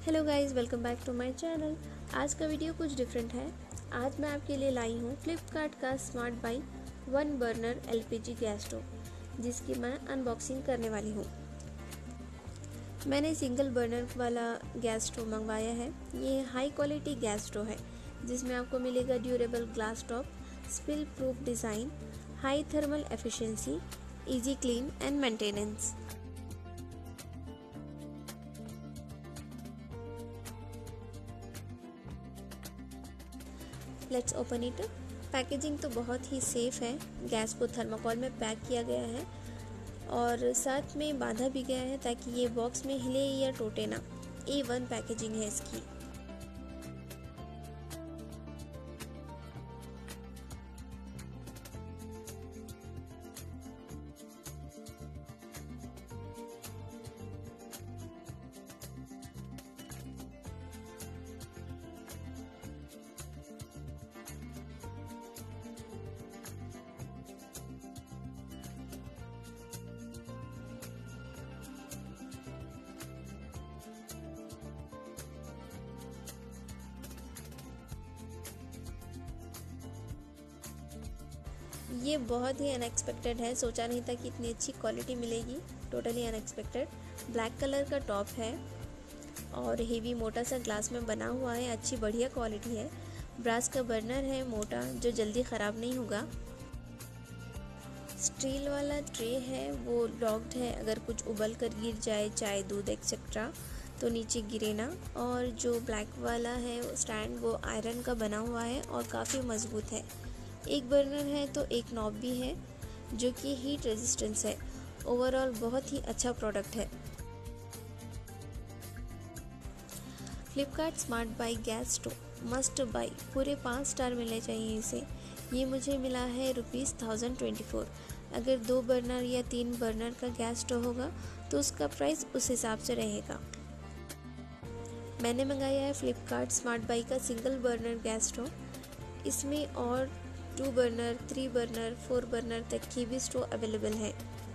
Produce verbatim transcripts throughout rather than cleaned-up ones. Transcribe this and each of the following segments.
Hello guys, welcome back to my channel. आज का video कुछ डिफरेंट है। आज मैं आपके लिए लाई हूँ फ्लिपकार्ट का smart buy one burner LPG gas stove, जिसकी मैं अनबॉक्सिंग करने वाली हूँ। मैंने सिंगल बर्नर वाला गैस स्टोव मंगवाया है। ये हाई क्वालिटी गैस स्टोव है, जिसमें आपको मिलेगा durable glass top, spill proof design, high thermal efficiency, easy clean and maintenance. Let's open it. Packaging तो बहुत ही सेफ है। गैस को थर्माकोल में पैक किया गया है और साथ में बांधा भी गया है ताकि ये बॉक्स में हिले या टूटे ना। ए वन पैकेजिंग है इसकी। ये बहुत ही अनएक्सपेक्टेड है। सोचा नहीं था कि इतनी अच्छी क्वालिटी मिलेगी। Totally unexpected. ब्लैक कलर का टॉप है और हेवी मोटा सा ग्लास में बना हुआ है। अच्छी बढ़िया क्वालिटी है। ब्रास का बर्नर है मोटा, जो जल्दी ख़राब नहीं होगा। स्टील वाला ट्रे है, वो लॉक्ड है। अगर कुछ उबल कर गिर जाए, चाय दूध एक्सेट्रा, तो नीचे गिरे ना। और जो ब्लैक वाला है स्टैंड, वो आयरन का बना हुआ है और काफ़ी मज़बूत है। एक बर्नर है तो एक नॉब भी है, जो कि हीट रेजिस्टेंस है। ओवरऑल बहुत ही अच्छा प्रोडक्ट है। Flipkart smart buy gas stove must buy, पूरे पाँच स्टार मिलने चाहिए इसे। ये मुझे मिला है रुपीज़ थाउजेंड ट्वेंटी फोर। अगर दो बर्नर या तीन बर्नर का गैस स्टोव होगा तो उसका प्राइस उस हिसाब से रहेगा। मैंने मंगाया है फ्लिपकार्ट स्मार्ट बाई का सिंगल बर्नर गैस स्टोव। इसमें और two burner, three burner, four burner तक की भी स्टोव अवेलेबल है।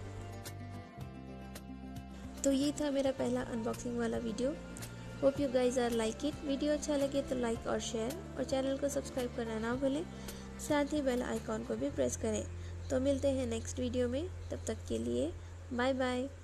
तो ये था मेरा पहला अनबॉक्सिंग वाला video. Hope you guys are like it. Video अच्छा लगे तो लाइक और शेयर, और चैनल को सब्सक्राइब करना ना भूलें। साथ ही बेल आइकॉन को भी प्रेस करें। तो मिलते हैं नेक्स्ट वीडियो में। तब तक के लिए बाय बाय।